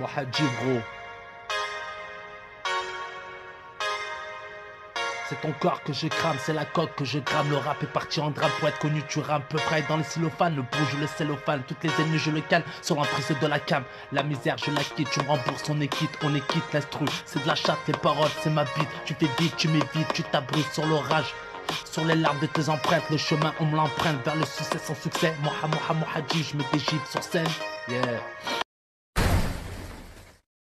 Mohadji, gros. C'est ton corps que je crame, c'est la coque que je crame. Le rap est parti en drame pour être connu, tu rames. Peu près dans le cellophane, le bouge, le cellophane. Toutes les ennemis, je le calme sur l'emprise de la cam. La misère, je la quitte, tu me rembourses, on est quitte l'instru. C'est de la chatte, les paroles, c'est ma bite. Tu fais vite, tu m'évites, tu t'abrites sur l'orage. Sur les larmes de tes empreintes, le chemin, on me l'emprunte vers le succès sans succès. Mohadji, je me dégivre sur scène. Yeah.